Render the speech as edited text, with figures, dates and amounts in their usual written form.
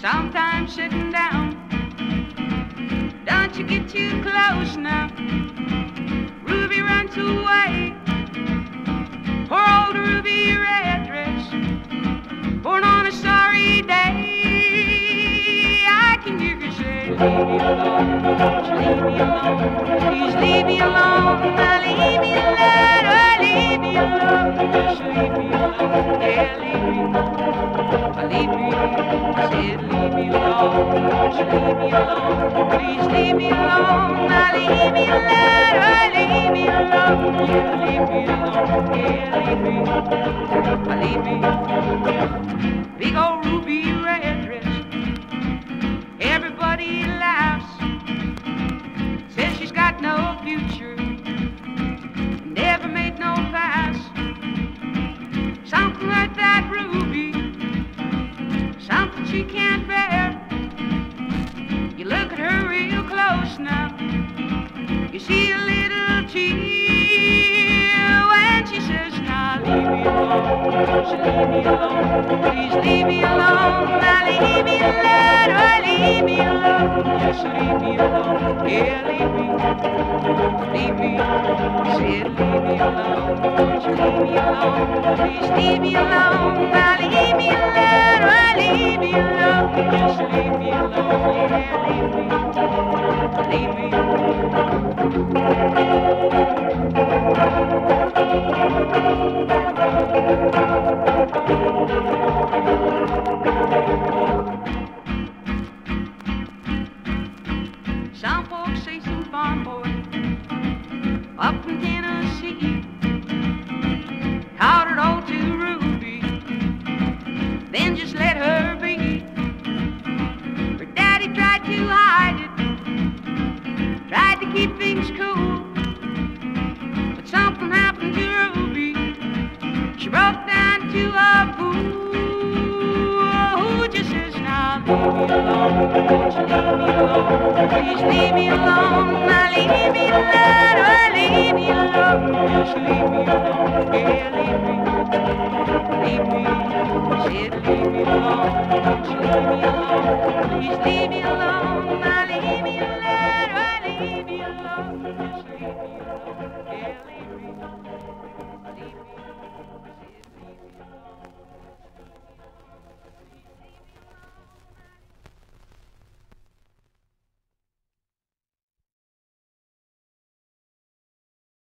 sometimes sitting down. Don't you get too close now. Ruby runs away. Poor old Ruby red dress, born on a sorry day. I can hear her say, leave me alone, leave me alone, please leave me alone. Now leave me alone, oh, leave me alone, just leave me alone, yeah, leave me, said leave me alone, just leave me alone, please leave me alone. Now leave me alone, oh, leave me alone, yeah, leave me alone, yeah, leave me. Big old ruby red dress, everybody laughs, says she's got no future, never made no pass. Something like that ruby, something she can't bear. You look at her real close now, you see a little tear when she says, now leave me alone, just leave me alone, please leave me alone. Now leave me alone, oh, leave me alone, just leave me alone, yeah, leave me, said leave me alone, just leave me alone, please leave me alone. Now leave me alone, oh, leave me alone, just leave me alone, yeah, leave me. Some folks say some farm boy up from Tennessee taught it all to Ruby, then just let her be. Her daddy tried to hide it, tried to keep things cool, but something happened to Ruby. She broke down to a fool who just says, now leave me alone, won't you leave me alone, please leave me alone. Now leave me alone, oh, leave me alone, just leave me alone, yeah, leave me, said leave me alone, won't you leave me alone, please leave me alone. Now leave me alone, oh, leave me alone, just leave me alone, yeah, leave me.